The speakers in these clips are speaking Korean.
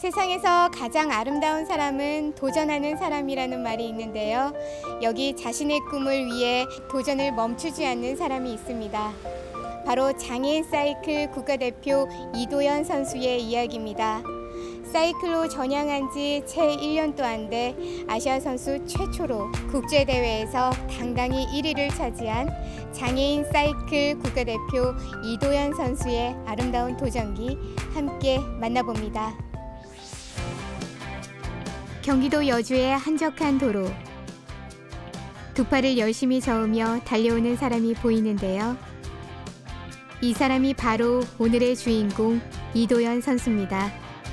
세상에서 가장 아름다운 사람은 도전하는 사람이라는 말이 있는데요. 여기 자신의 꿈을 위해 도전을 멈추지 않는 사람이 있습니다. 바로 장애인 사이클 국가대표 이도현 선수의 이야기입니다. 사이클로 전향한 지 채 1년도 안 돼 아시아 선수 최초로 국제대회에서 당당히 1위를 차지한 장애인 사이클 국가대표 이도현 선수의 아름다운 도전기 함께 만나봅니다. 경기도 여주의 한적한 도로. 두 팔을 열심히 저으며 달려오는 사람이 보이는데요. 이 사람이 바로 오늘의 주인공 이도현 선수입니다.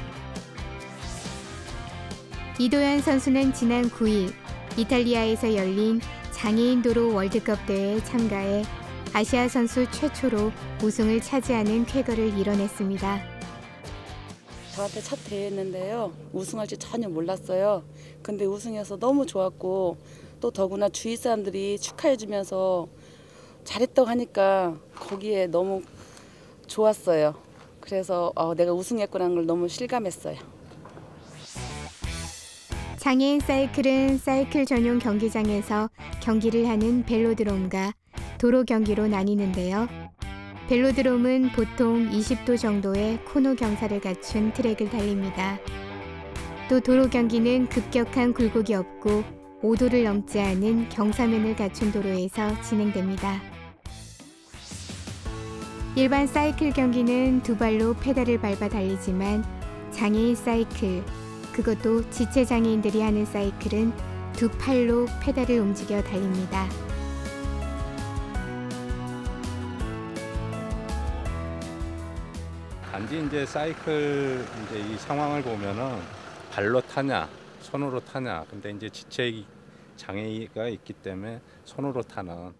이도현 선수는 지난 9일 이탈리아에서 열린 장애인 도로 월드컵 대회에 참가해 아시아 선수 최초로 우승을 차지하는 쾌거를 이뤄냈습니다. 저한테 첫 대회였는데요. 우승할 줄 전혀 몰랐어요. 근데 우승해서 너무 좋았고 또 더구나 주위 사람들이 축하해주면서 잘했다고 하니까 거기에 너무 좋았어요. 그래서 내가 우승했구나는 걸 너무 실감했어요. 장애인 사이클은 사이클 전용 경기장에서 경기를 하는 벨로드롬과 도로 경기로 나뉘는데요. 벨로드롬은 보통 20도 정도의 코너 경사를 갖춘 트랙을 달립니다. 또 도로 경기는 급격한 굴곡이 없고 5도를 넘지 않은 경사면을 갖춘 도로에서 진행됩니다. 일반 사이클 경기는 두 발로 페달을 밟아 달리지만 장애인 사이클, 그것도 지체장애인들이 하는 사이클은 두 팔로 페달을 움직여 달립니다. 단지 이제 사이클 이 상황을 보면은 발로 타냐, 손으로 타냐. 근데 이제 지체 장애가 있기 때문에 손으로 타는.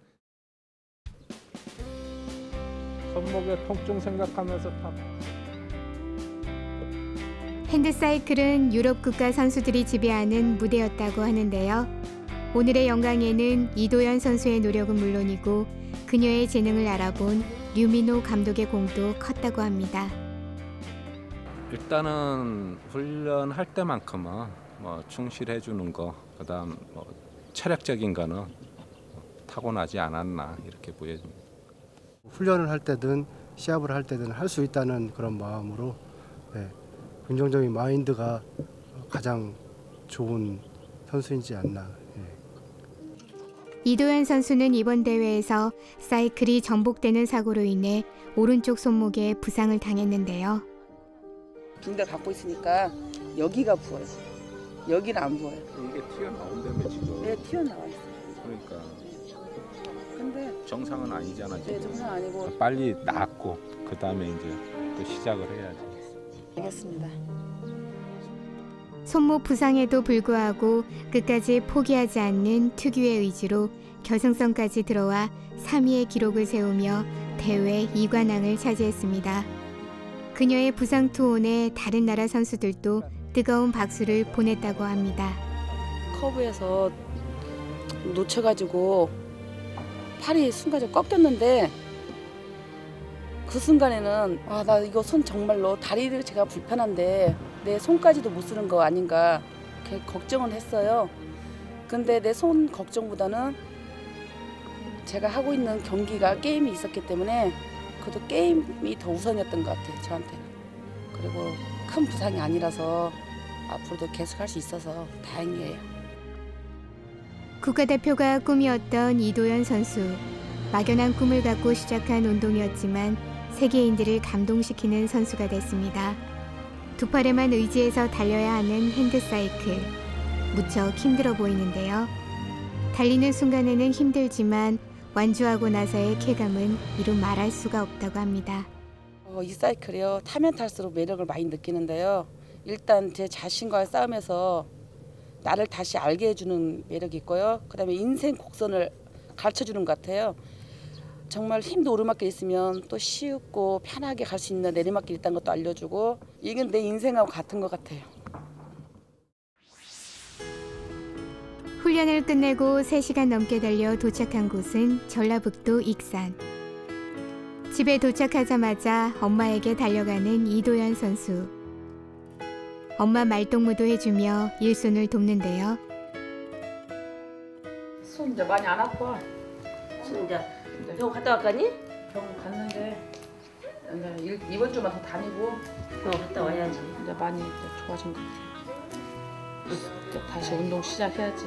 손목의 통증 생각하면서 타. 핸드사이클은 유럽 국가 선수들이 지배하는 무대였다고 하는데요. 오늘의 영광에는 이도현 선수의 노력은 물론이고 그녀의 재능을 알아본 류민호 감독의 공도 컸다고 합니다. 일단은 훈련할 때만큼은 충실해 주는 거, 그다음 체력적인 거는 타고나지 않았나 이렇게 보여집니다. 훈련을 할 때든 시합을 할 때든 할 수 있다는 그런 마음으로 긍정적인 마인드가 가장 좋은 선수이지 않나. 이도현 선수는 이번 대회에서 사이클이 전복되는 사고로 인해 오른쪽 손목에 부상을 당했는데요. 붕대 갖고 있으니까 여기가 부어요. 여기는 안 부어요. 이게 튀어나온다며 지금? 네, 튀어나와 있어요. 그러니까. 근데 정상은 아니잖아 지금. 네, 정상 아니고. 빨리 낫고 그다음에 이제 또 시작을 해야지. 알겠습니다. 손목 부상에도 불구하고 끝까지 포기하지 않는 특유의 의지로 결승선까지 들어와 3위의 기록을 세우며 대회 2관왕을 차지했습니다. 그녀의 부상 투혼에 다른 나라 선수들도 뜨거운 박수를 보냈다고 합니다. 커브에서 놓쳐가지고 팔이 순간적으로 꺾였는데 그 순간에는 나 이거 손 정말로 다리를 제가 불편한데 내 손까지도 못 쓰는 거 아닌가 걱정은 했어요. 근데 내 손 걱정보다는 제가 하고 있는 경기가 게임이 있었기 때문에 그래도 게임이 더 우선이었던 것 같아요, 저한테는. 그리고 큰 부상이 아니라서 앞으로도 계속 할 수 있어서 다행이에요. 국가대표가 꿈이었던 이도현 선수. 막연한 꿈을 갖고 시작한 운동이었지만 세계인들을 감동시키는 선수가 됐습니다. 두 팔에만 의지해서 달려야 하는 핸드사이클. 무척 힘들어 보이는데요. 달리는 순간에는 힘들지만 완주하고 나서의 쾌감은 이루 말할 수가 없다고 합니다. 이 사이클이요. 타면 탈수록 매력을 많이 느끼는데요. 일단 제 자신과의 싸움에서 나를 다시 알게 해주는 매력이 있고요. 그다음에 인생 곡선을 가르쳐주는 것 같아요. 정말 힘도 오르막길 있으면 또 쉽고 편하게 갈 수 있는 내리막길 있다는 것도 알려주고 이건 내 인생하고 같은 것 같아요. 훈련을 끝내고 3시간 넘게 달려 도착한 곳은 전라북도 익산. 집에 도착하자마자 엄마에게 달려가는 이도현 선수. 엄마 말동무도 해주며 일손을 돕는데요. 손 이제 많이 안 아파. 손 이제 병원 갔다 왔거니? 병원 갔는데 이제 이번 주만 더 다니고 병원 갔다 와야지. 이제 많이 이제 좋아진 것 같아. 이제 다시 운동 시작해야지.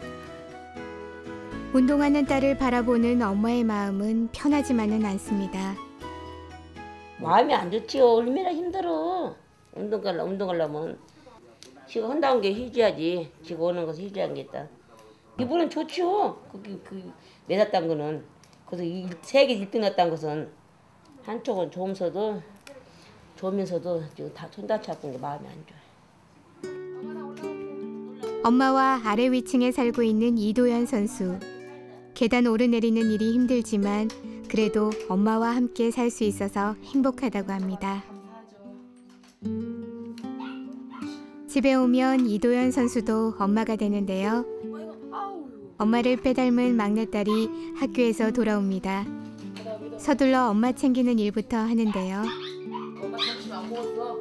운동하는 딸을 바라보는 엄마의 마음은 편하지만은 않습니다. 마음이 안 좋지요. 얼마나 힘들어. 운동 가려면 지가 한다는 게 해줘야지. 지가 오는 것을 해줘야겠다. 이번엔 좋지요. 그 내놨단 거는. 그래서 세계 1등 났다는 것은 한쪽은 좋으면서도 지금 다 손다치 아픈 게 마음이 안 좋아요. 엄마와 아래 위층에 살고 있는 이도현 선수. 계단 오르내리는 일이 힘들지만 그래도 엄마와 함께 살 수 있어서 행복하다고 합니다. 집에 오면 이도현 선수도 엄마가 되는데요. 엄마를 빼닮은 막내딸이 학교에서 돌아옵니다. 서둘러 엄마 챙기는 일부터 하는데요. 엄마 점심 안 먹었어?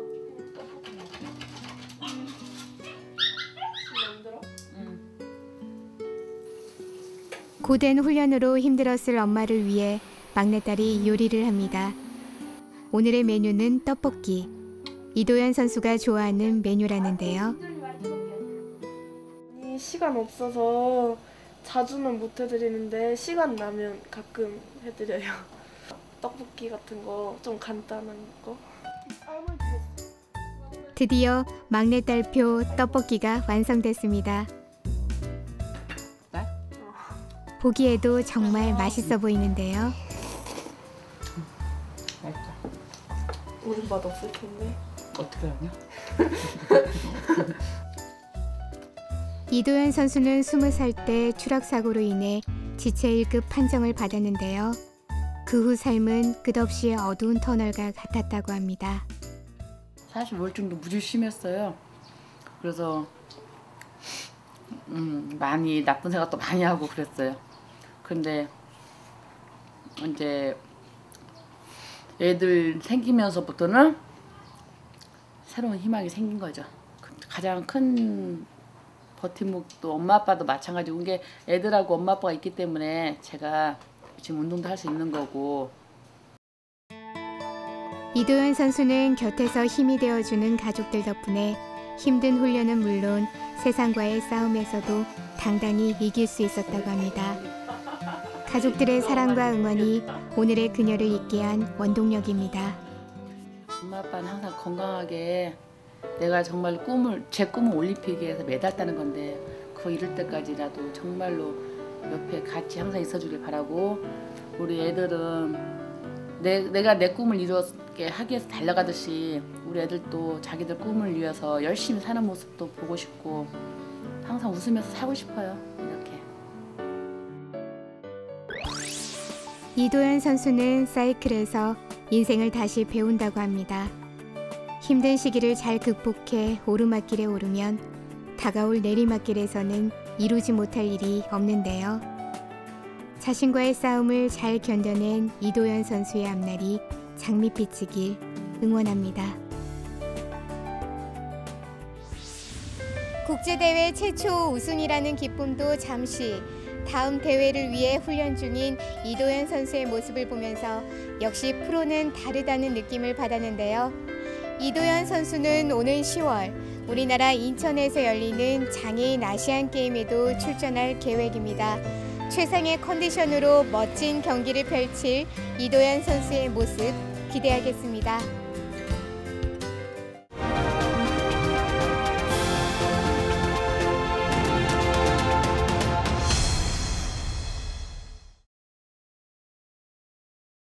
고된 훈련으로 힘들었을 엄마를 위해 막내딸이 요리를 합니다. 오늘의 메뉴는 떡볶이. 이도현 선수가 좋아하는 메뉴라는데요. 시간 없어서 자주는 못 해드리는데 시간 나면 가끔 해드려요. 떡볶이 같은 거 좀 간단한 거. 드디어 막내딸표 떡볶이가 완성됐습니다. 보기에도 정말 맛있어 보이는데요. 맛있다. 우리 맛 없을 텐데. 어떻게 하냐? 이도현 선수는 20살 때 추락사고로 인해 지체 1급 판정을 받았는데요. 그 후 삶은 끝없이 어두운 터널과 같았다고 합니다. 사실 우울증도 무지 심했어요. 그래서 많이 나쁜 생각도 많이 하고 그랬어요. 근데 이제 애들 생기면서부터는 새로운 희망이 생긴 거죠. 가장 큰 버팀목도 엄마 아빠도 마찬가지고 이게 애들하고 엄마 아빠가 있기 때문에 제가 지금 운동도 할 수 있는 거고. 이도현 선수는 곁에서 힘이 되어주는 가족들 덕분에 힘든 훈련은 물론 세상과의 싸움에서도 당당히 이길 수 있었다고 합니다. 가족들의 사랑과 응원이 오늘의 그녀를 있게 한 원동력입니다. 엄마 아빠는 항상 건강하게 내가 정말 제 꿈은 올림픽에서 메달 따는 건데 그거 이룰 때까지라도 정말로 옆에 같이 항상 있어주길 바라고 우리 애들은 내가 내 꿈을 이루게 하기 위해서 달려가듯이 우리 애들도 자기들 꿈을 위해서 열심히 사는 모습도 보고 싶고 항상 웃으면서 살고 싶어요. 이렇게. 이도현 선수는 사이클에서 인생을 다시 배운다고 합니다. 힘든 시기를 잘 극복해 오르막길에 오르면 다가올 내리막길에서는 이루지 못할 일이 없는데요. 자신과의 싸움을 잘 견뎌낸 이도현 선수의 앞날이 장밋빛이길 응원합니다. 국제대회 최초 우승이라는 기쁨도 잠시, 다음 대회를 위해 훈련 중인 이도현 선수의 모습을 보면서 역시 프로는 다르다는 느낌을 받았는데요. 이도현 선수는 오는 10월 우리나라 인천에서 열리는 장애인 아시안게임에도 출전할 계획입니다. 최상의 컨디션으로 멋진 경기를 펼칠 이도현 선수의 모습 기대하겠습니다.